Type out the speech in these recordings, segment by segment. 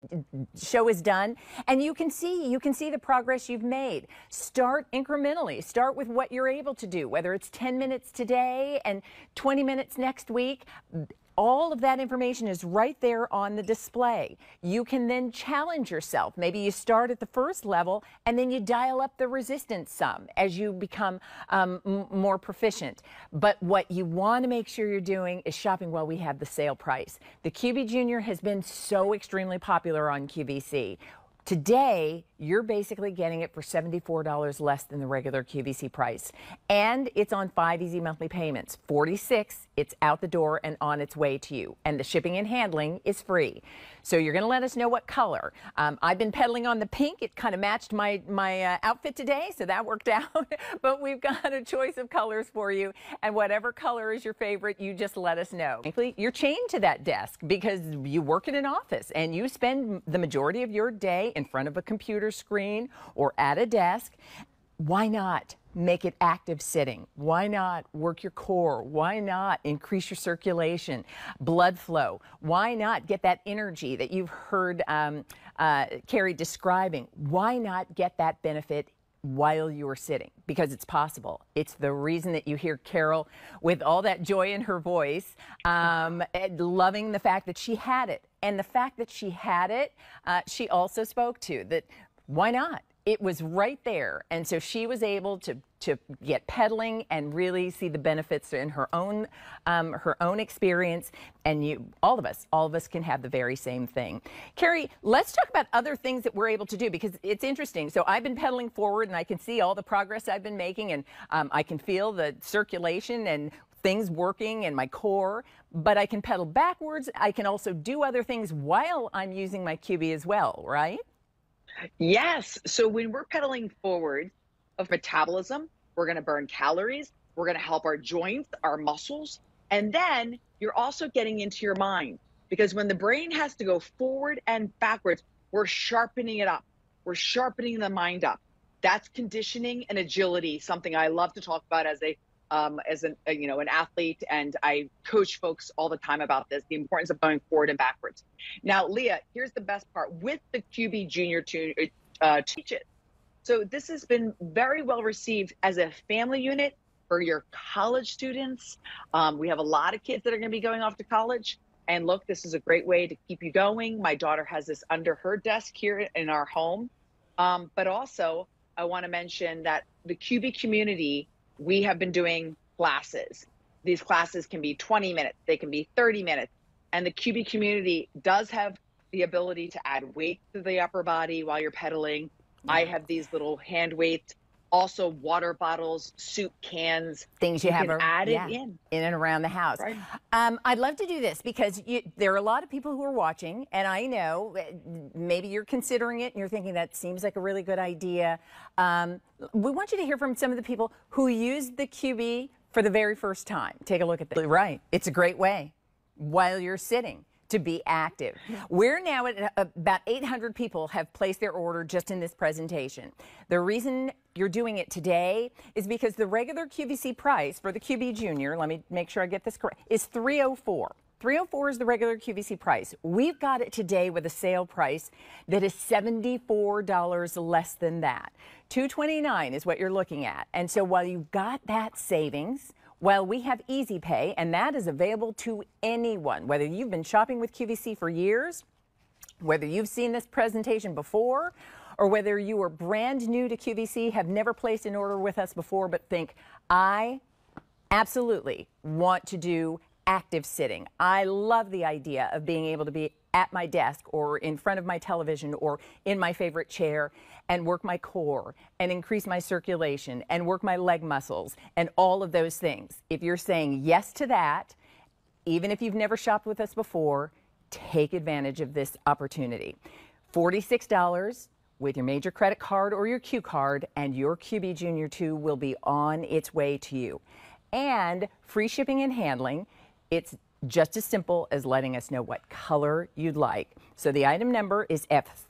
show is done, and you can see the progress you've made. Start incrementally. Start with what you're able to do, whether it's 10 minutes today and 20 minutes next week. All of that information is right there on the display. You can then challenge yourself. Maybe you start at the first level and then you dial up the resistance some as you become more proficient. But what you want to make sure you're doing is shopping while we have the sale price. The QB Junior has been so extremely popular on QVC. Today, you're basically getting it for $74 less than the regular QVC price. And it's on 5 easy monthly payments. 46, it's out the door and on its way to you. And the shipping and handling is free. So you're going to let us know what color. I've been pedaling on the pink. It kind of matched my outfit today, so that worked out. But we've got a choice of colors for you. And whatever color is your favorite, you just let us know. You're chained to that desk because you work in an office and you spend the majority of your day in front of a computer screen or at a desk. Why not make it active sitting? Why not work your core? Why not increase your circulation, blood flow? Why not get that energy that you've heard Carrie describing? Why not get that benefit while you're sitting? Because it's possible. It's the reason that you hear Carol with all that joy in her voice, loving the fact that she had it. And the fact that she had it, she also spoke to that, why not? It was right there. And so she was able to get pedaling and really see the benefits in her own experience. And all of us can have the very same thing. Carrie, let's talk about other things that we're able to do, because it's interesting. So I've been pedaling forward and I can see all the progress I've been making, and I can feel the circulation and things working in my core, but I can pedal backwards. I can also do other things while I'm using my QB as well, right? Yes. So when we're pedaling forward of metabolism, we're going to burn calories. We're going to help our joints, our muscles. And then you're also getting into your mind, because when the brain has to go forward and backwards, we're sharpening it up. We're sharpening the mind up. That's conditioning and agility, something I love to talk about as an athlete, and I coach folks all the time about this, the importance of going forward and backwards. Now, Leah, here's the best part with the QB Junior to teach it. So this has been very well received as a family unit for your college students. We have a lot of kids that are going to be going off to college. And look, this is a great way to keep you going. My daughter has this under her desk here in our home. But also, I want to mention that the QB community, we have been doing classes. These classes can be 20 minutes, they can be 30 minutes. And the QB community does have the ability to add weight to the upper body while you're pedaling. Yeah. I have these little hand weights, also water bottles, soup cans. Things you have can add it in and around the house. Right. I'd love to do this because there are a lot of people who are watching, and I know maybe you're considering it and you're thinking that seems like a really good idea. We want you to hear from some of the people who used the QB for the very first time. Take a look at that. Right. It's a great way while you're sitting to be active. We're now at about 800 people have placed their order just in this presentation. The reason you're doing it today is because the regular QVC price for the QB Junior, let me make sure I get this correct, is $304. $304 is the regular QVC price. We've got it today with a sale price that is $74 less than that. $229 is what you're looking at. And so while you've got that savings, well, we have Easy Pay, and that is available to anyone, whether you've been shopping with QVC for years, whether you've seen this presentation before, or whether you are brand new to QVC, have never placed an order with us before, but think, I absolutely want to do active sitting. I love the idea of being able to be at my desk or in front of my television or in my favorite chair and work my core and increase my circulation and work my leg muscles and all of those things. If you're saying yes to that, even if you've never shopped with us before, take advantage of this opportunity. $46 with your major credit card or your Q card, and your QB Junior 2 will be on its way to you. And free shipping and handling. It's just as simple as letting us know what color you'd like. So the item number is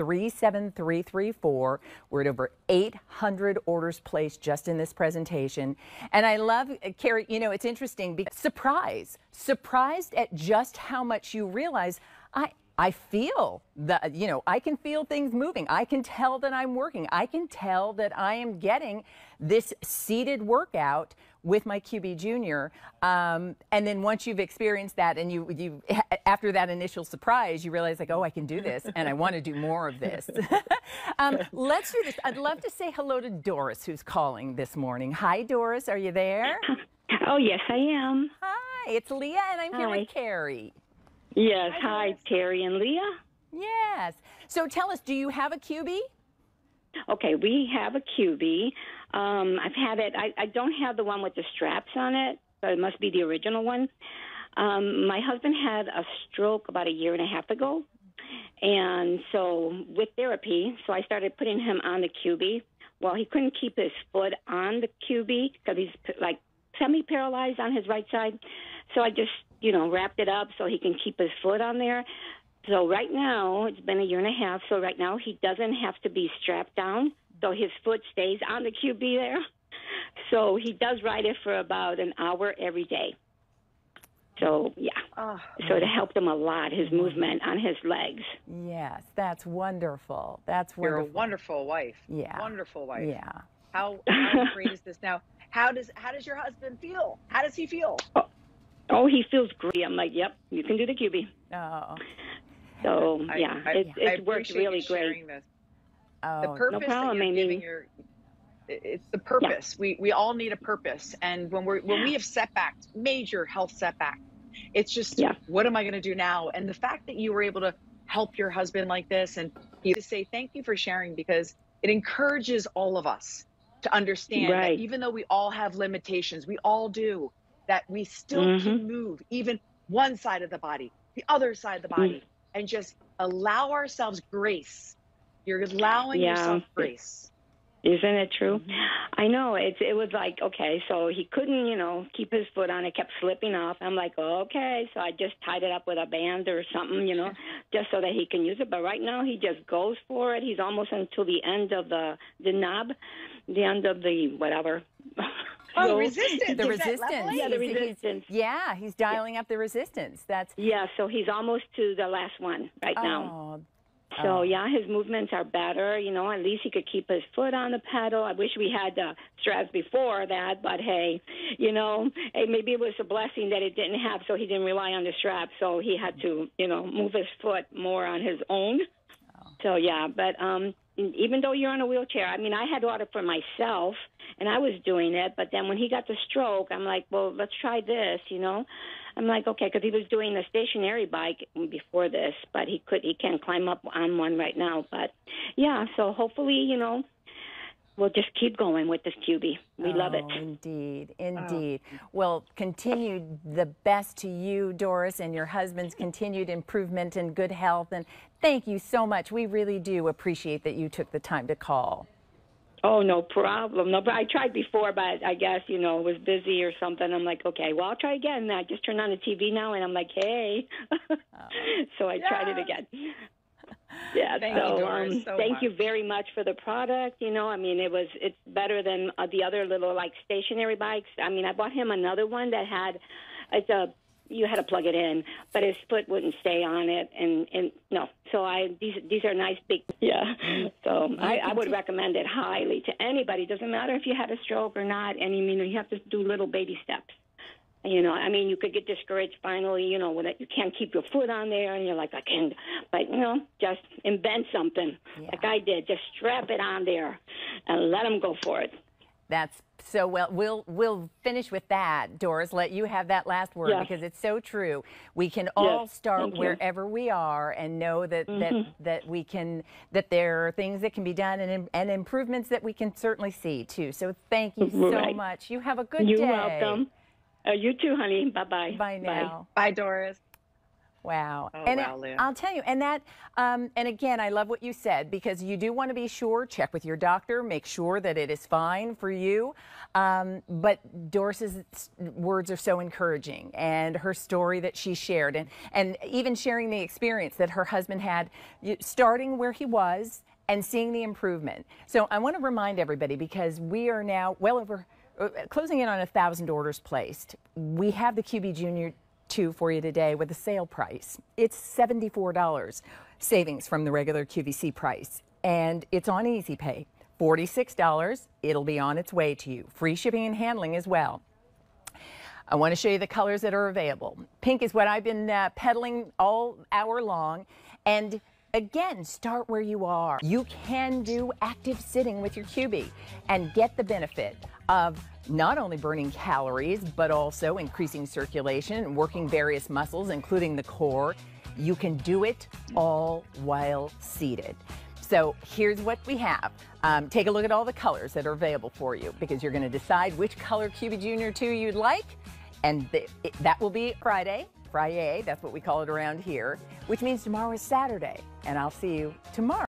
F37334. We're at over 800 orders placed just in this presentation. And I love, Carrie, you know, it's interesting because surprised at just how much you realize I feel that, I can feel things moving. I can tell that I'm working. I can tell that I am getting this seated workout with my QB Junior. And then once you've experienced that and you after that initial surprise, you realize like, oh, I can do this and I want to do more of this. Let's do this. I'd love to say hello to Doris, who's calling this morning. Hi, Doris. Are you there? Oh, yes, I am. Hi, it's Leah and I'm here with Carrie. Yes, hi, Terry and Leah. Yes. So tell us, do you have a QB? Okay, we have a QB. I've had it. I don't have the one with the straps on it, so it must be the original one. My husband had a stroke about 1.5 years ago, and so with therapy, so I started putting him on the QB. Well, he couldn't keep his foot on the QB because he's like semi-paralyzed on his right side. So I just, wrapped it up so he can keep his foot on there. So right now, it's been 1.5 years, so right now he doesn't have to be strapped down, so his foot stays on the QB there. So he does ride it for about an hour every day. So, yeah. Oh. So it helped him a lot, his movement on his legs. Yes, that's wonderful. That's wonderful. You're a wonderful wife. Yeah. Wonderful wife. Yeah. How great is this now? How does your husband feel? How does he feel? Oh, he feels great. I'm like, yep, you can do the QB. Oh. So, yeah, it's worked really great. This. Oh, the purpose no problem, that you're Amy. giving it's the purpose. Yeah. We all need a purpose. And when we have setbacks, major health setbacks, it's just, what am I going to do now? And the fact that you were able to help your husband like this, and to say thank you for sharing, because it encourages all of us to understand that even though we all have limitations, we all do, that we still can move even one side of the body, the other side of the body, and just allow ourselves grace. You're allowing yourself grace. Isn't it true? I know. It was like, okay, so he couldn't, keep his foot on it, kept slipping off. I'm like, okay, so I just tied it up with a band or something, just so that he can use it. But right now he just goes for it. He's almost until the end of the knob, the end of the whatever. Oh, resistance. The resistance. Yeah, the resistance. Yeah, he's dialing up the resistance. So he's almost to the last one right now. So, his movements are better. At least he could keep his foot on the pedal. I wish we had the straps before that, but hey, maybe it was a blessing that it didn't have, so he didn't rely on the straps. So he had to, move his foot more on his own. So, but even though you're in a wheelchair, I had ordered for myself, and I was doing it, but then when he got the stroke, I'm like, well, let's try this, I'm like, okay, because he was doing the stationary bike before this, but he can't climb up on one right now. But, so hopefully, we'll just keep going with this QB. We love it. Indeed, indeed. Well, continue the best to you, Doris, and your husband's continued improvement and good health. And thank you so much. We really do appreciate that you took the time to call. Oh, no problem. No, but I tried before, but I guess, was busy or something. I'm like, okay, well, I'll try again. I just turned on the TV now, and I'm like, hey. So I tried it again. Yeah, thank you, Doris, thank you very much for the product. It's better than the other little stationary bikes. I bought him another one that had you had to plug it in, but his foot wouldn't stay on it, and no. So these are nice big, So I would recommend it highly to anybody. Doesn't matter if you had a stroke or not, and you have to do little baby steps. You could get discouraged finally, when you can't keep your foot on there, and you're like, I can't. But, just invent something like I did. Just strap it on there and let them go for it. That's so well. We'll finish with that, Doris. Let you have that last word because it's so true. We can all start wherever we are and know that that we can there are things that can be done and improvements that we can certainly see too. So thank you so much. You have a good day. You're welcome. You too, honey. Bye-bye. Bye now. Bye, Doris. Wow. Oh, and wow, Leah. I'll tell you, and that, and again, I love what you said, because you do want to be sure, check with your doctor, make sure that it is fine for you. But Doris's words are so encouraging, and her story that she shared, and even sharing the experience that her husband had, starting where he was and seeing the improvement. So I want to remind everybody, because we are now well over, closing in on 1,000 orders placed. We have the QB Junior 2 for you today with a sale price. It's $74 savings from the regular QVC price, and it's on Easy Pay. $46. It'll be on its way to you. Free shipping and handling as well. I want to show you the colors that are available. Pink is what I've been peddling all hour long. And again, start where you are. You can do active sitting with your QB and get the benefit of not only burning calories, but also increasing circulation and working various muscles, including the core. You can do it all while seated. So here's what we have. Take a look at all the colors that are available for you, because you're going to decide which color QB Junior 2 you'd like. And that will be Friday, that's what we call it around here, which means tomorrow is Saturday. And I'll see you tomorrow.